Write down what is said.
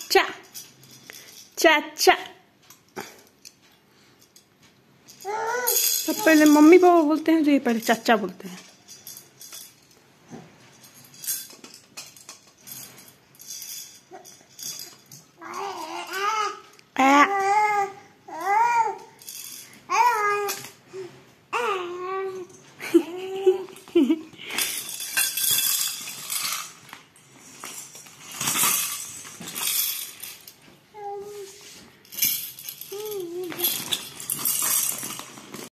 चाचा चाचा। सब पहले मम्मी पापा बोलते हैं, जो ये पहले चाचा बोलते हैं।